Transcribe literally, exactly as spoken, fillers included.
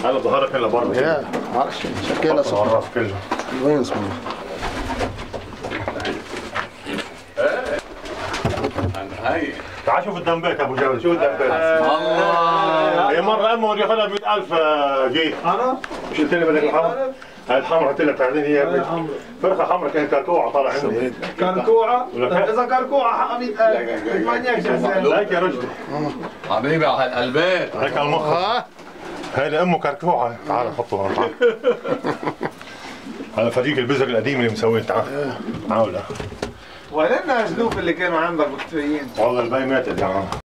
هلا ظهرك هلا برا يا معرفش شكلها صح الراس كله وين اسمه هاي تعال شوف الدمبات ابو جابر شوف الدمبات الله هي مره امه بده ياخذها ب مئة ألف جيت انا مش قلت لي بدك الحمر؟ هاي الحمر قلت لك بعدين هي فرخه حمراء كانت كركوعه طالع عندي كركوعه اذا كركوعه حقها مئة ألف ثمانية جزء هيك يا رجل حبيبي على هالقلبات هيك على المخ هيدي امه كركوعه تعال نحطه هون تعال هذا فريق البزق القديم اللي مسويه تعال تعال وين الناس اللي كانوا عندك مختفيين؟ والله الباقي ماتت يا عم